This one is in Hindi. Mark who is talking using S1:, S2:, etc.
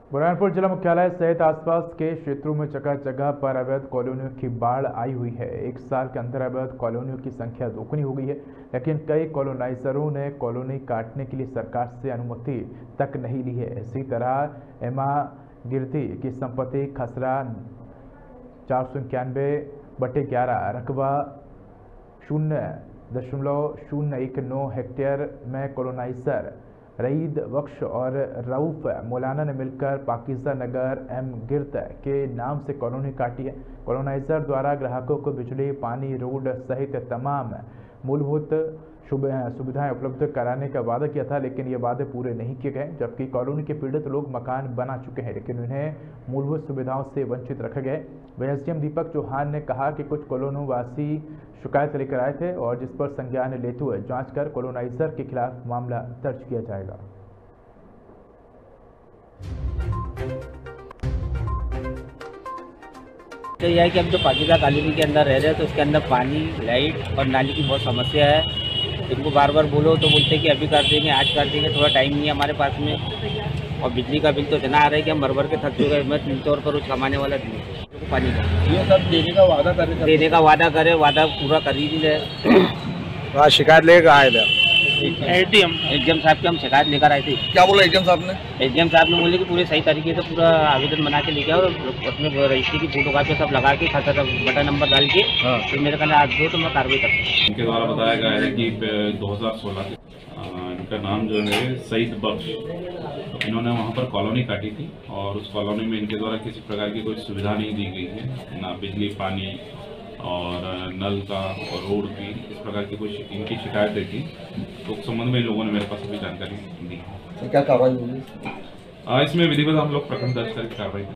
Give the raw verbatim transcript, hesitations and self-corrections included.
S1: बुरहानपुर जिला मुख्यालय सहित आसपास के क्षेत्रों में जगह जगह पर अवैध कॉलोनियों की बाढ़ आई हुई है। एक साल के अंदर अवैध कॉलोनियों की संख्या दोगुनी हो गई है, लेकिन कई कॉलोनाइजरों ने कॉलोनी काटने के लिए सरकार से अनुमति तक नहीं ली है। इसी तरह एमा गिरती की संपत्ति खसरा चार सौ इक्यानवे बटे ग्यारह रकबा शून्य दशमलव शून्य एक नौ हेक्टेयर में कॉलोनाइजर रईद बख्श और रऊफ मौलाना ने मिलकर पाकिजा नगर एम गिरत के नाम से कॉलोनी काटी है। कॉलोनाइजर द्वारा ग्राहकों को बिजली, पानी, रोड सहित तमाम मूलभूत सुविधाएं उपलब्ध कराने का वादा किया था, लेकिन ये वादे पूरे नहीं किए गए। जबकि कॉलोनी के पीड़ित लोग मकान बना चुके हैं, लेकिन उन्हें मूलभूत सुविधाओं से वंचित रखे गए। वहीं एसडीएम दीपक चौहान ने कहा कि कुछ कॉलोनी वासी शिकायत लेकर आए थे और जिस पर संज्ञान लेते हुए जांच कर कॉलोनाइजर के खिलाफ मामला दर्ज किया जाएगा।
S2: तो यह है कि हम जो पाकिजा कॉलोनी के अंदर रह रहे हैं तो उसके अंदर पानी, लाइट और नाली की बहुत समस्या है। इनको बार बार बोलो तो बोलते हैं कि अभी कर देंगे, आज कर देंगे, थोड़ा टाइम नहीं है हमारे पास में। और बिजली का बिल तो इतना आ रहा है कि हम भर भर के थक चुके हैं। मैं तीन सौ रुपये रोज कमाने वाला नहीं पानी का,
S3: ये सब देने का वादा करे
S2: देने का वादा करे, वादा पूरा कर ही नहीं रहे।
S3: शिकायत लेकर आए थे
S2: एडीएम एडीएम साहब की हम शिकायत लेकर आए थे।
S3: क्या बोला एडीएम साहब ने?
S2: एडीएम साहब ने बोले कि पूरे सही तरीके से पूरा आवेदन बना के लेके आओ और अपने रजिस्ट्री की फोटो कापी सब लगा के खाता बटन नंबर डाल के फिर मेरे कहना आज दो तो मैं कार्रवाई करता हूँ।
S4: इनके द्वारा बताया गया है कि दो हज़ार सोलह इनका नाम जो है सईद बख्श, तो इन्होंने वहाँ पर कॉलोनी काटी थी और उस कॉलोनी में इनके द्वारा किसी प्रकार की कोई सुविधा नहीं दी गई है, ना बिजली, पानी और नल का और रोड की, इस प्रकार की कुछ इनकी शिकायतें थी। तो उस संबंध में इन लोगों ने मेरे पास अभी जानकारी दी।
S3: क्या कार्रवाई होगी?
S4: इसमें विधिवत हम लोग प्रकरण दर्ज करके कार्रवाई